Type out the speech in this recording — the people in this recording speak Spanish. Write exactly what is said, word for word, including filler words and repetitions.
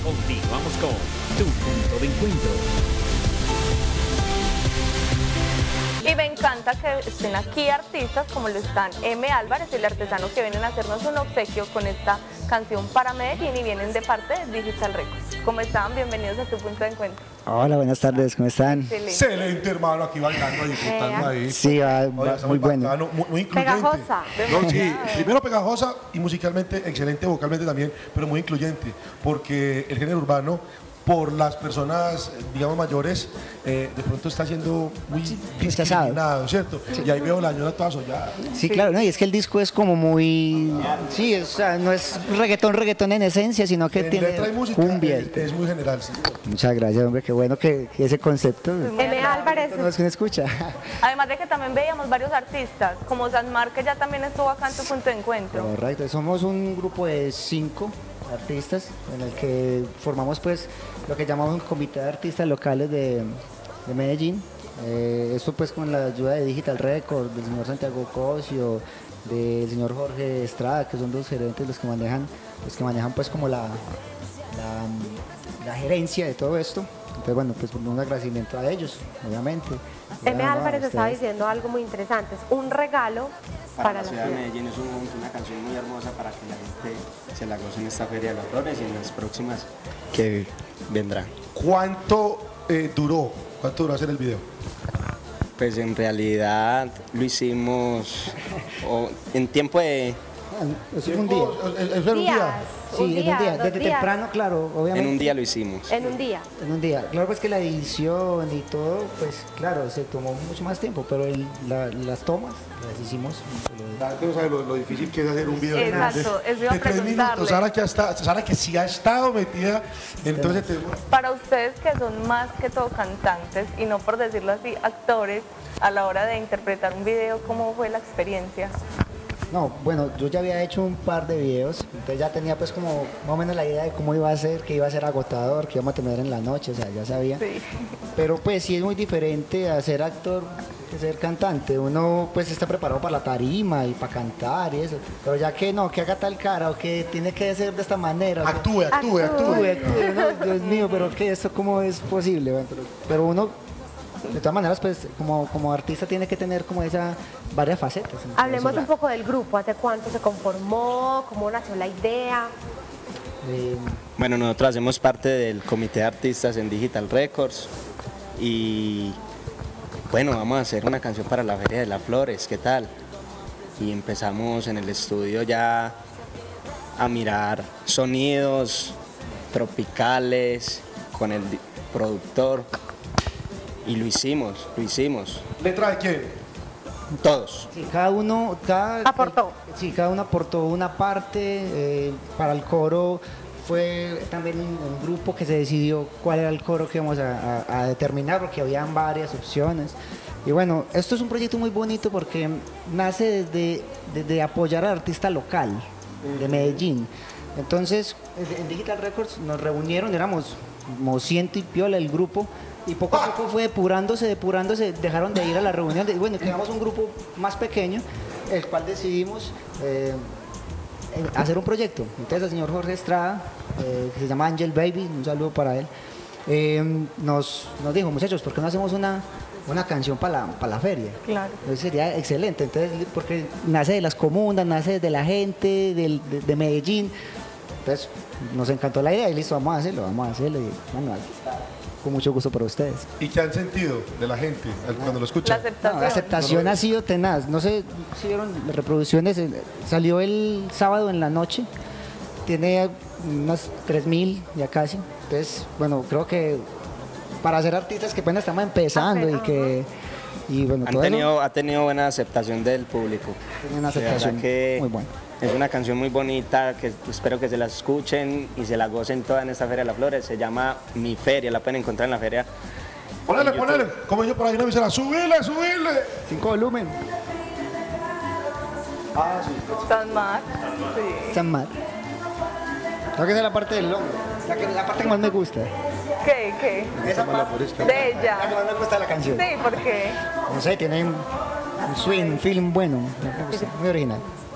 Continuamos con Tu Punto de Encuentro. Y me encanta que estén aquí artistas como lo están M. Álvarez, el artesano, que vienen a hacernos un obsequio con esta canción para Medellín y vienen de parte de Digital Records. ¿Cómo están? Bienvenidos a Tu Punto de Encuentro. Hola, buenas tardes, ¿cómo están? Excelente, Excelente, hermano, aquí bailando, disfrutando ahí. Sí, va, Oye, va está muy bueno. bacano, muy, muy incluyente. Pegajosa. No, sí, primero pegajosa y musicalmente excelente, vocalmente también, pero muy incluyente, porque el género urbano, por las personas, digamos, mayores, eh, de pronto está siendo muy rechazado, discriminado, ¿cierto? Sí. Y ahí veo la ñora toda sollada. Sí, claro, no, y es que el disco es como muy... Sí, o sea, no es reggaetón, reggaetón en esencia, sino que En tiene letra y música cumbia. es, es muy general, sí. Muchas gracias, hombre, qué bueno que, que ese concepto... M. Álvarez. No es que uno escucha. Además de que también veíamos varios artistas, como Sanmar, que ya también estuvo acá en Tu Punto de Encuentro. Correcto, somos un grupo de cinco artistas en el que formamos pues lo que llamamos un comité de artistas locales de, de Medellín. Eh, esto pues con la ayuda de Digital Records, del señor Santiago Cosio, del señor Jorge Estrada, que son dos gerentes los que manejan, los que manejan pues como la, la, la gerencia de todo esto. Entonces bueno, pues un agradecimiento a ellos, obviamente. M. Bueno, Álvarez a estaba ustedes. diciendo algo muy interesante, es un regalo para, para la ciudad de Medellín. Es un- una canción muy hermosa para que la gente se la goce en esta Feria de las Flores y en las próximas que vendrán. ¿Cuánto eh, duró? ¿Cuánto duró hacer el video? Pues en realidad lo hicimos o, en tiempo de... Ah, eso fue un día. ¿Eso era un día? días, Sí, un en día, un día. dos Desde días, temprano, claro, obviamente. En un día lo hicimos. en un día. En un día. Claro, pues que la edición y todo, pues claro, se tomó mucho más tiempo, pero el- la- las tomas las hicimos. La gente no sabe lo, lo difícil que es hacer un video Exacto, de, eso iba a de tres preguntarle. minutos. Sara que, hasta, Sara que sí ha estado metida, entonces te- Para ustedes que son más que todo cantantes y no por decirlo así, actores, a la hora de interpretar un video, ¿cómo fue la experiencia? No, bueno, yo ya había hecho un par de videos, entonces ya tenía pues como más o menos la idea de cómo iba a ser, que iba a ser agotador, que íbamos a tener en la noche, o sea, ya sabía. Sí. Pero pues sí es muy diferente a ser actor que ser cantante. Uno pues está preparado para la tarima y para cantar y eso. Pero ya que no, que haga tal cara o que tiene que ser de esta manera. o sea, actúe, actúe, actúe. actúe, actúe, no, Dios mío, pero que esto cómo es posible. Bueno, Pero, pero uno, de todas maneras, pues como, como artista tiene que tener como esa varias facetas. Entonces, Hablemos la- un poco del grupo, ¿hace cuánto se conformó? ¿Cómo nació la idea? eh, Bueno, nosotros hacemos parte del comité de artistas en Digital Records y bueno, vamos a hacer una canción para la Feria de las Flores, ¿qué tal? Y empezamos en el estudio ya a mirar sonidos tropicales con el di- productor y lo hicimos, lo hicimos, ¿Letra de quién? todos. Sí, cada uno, cada, Aportó. Sí, cada uno aportó una parte. eh, para el coro fue también un, un grupo que se decidió cuál era el coro que íbamos a, a- a determinar, porque habían varias opciones. Y bueno, esto es un proyecto muy bonito porque nace desde, desde apoyar al artista local de Medellín. Entonces, en Digital Records nos reunieron, éramos como ciento y piola el grupo, y poco a poco fue depurándose, depurándose, dejaron de ir a la reunión, de, bueno, quedamos un grupo más pequeño, el cual decidimos eh, eh, hacer un proyecto. Entonces el señor Jorge Estrada, eh, que se llama Angel Baby, un saludo para él, eh, nos, nos dijo, muchachos, ¿por qué no hacemos una, una canción para la, para la feria? Claro. Entonces sería excelente, entonces, porque nace de las comunas, nace desde la gente, del- de, de Medellín. Entonces nos encantó la idea y listo, vamos a hacerlo, vamos a hacerlo. Y, bueno, aquí está, con mucho gusto para ustedes. ¿Y qué han sentido de la gente al- cuando lo La escuchan? No, aceptación. la aceptación ha sido tenaz. No sé si vieron las reproducciones. eh, Salió el sábado en la noche. Tiene unas tres mil ya casi. Entonces, bueno, creo que para ser artistas que apenas estamos empezando y que. Y bueno, Han todo eso tenido, ha tenido buena aceptación del público. tiene una De verdad aceptación que muy buena. es una canción muy bonita que espero que se la escuchen y se la gocen toda en esta Feria de las Flores. Se llama Mi Feria, la pueden encontrar en la feria. Ponele, en YouTube. ponele. Como yo por ahí no me la subile, subile. Cinco volumen. Sanmar. Sí. San Mar. Creo que esa es la parte del lomo. La, que, la parte que más me gusta. ¿Qué? ¿Qué? Esa parte De la que ella. más me gusta de la canción. Sí, ¿por qué? No sé, tiene un, un swing, un feeling bueno. Me gusta, muy original.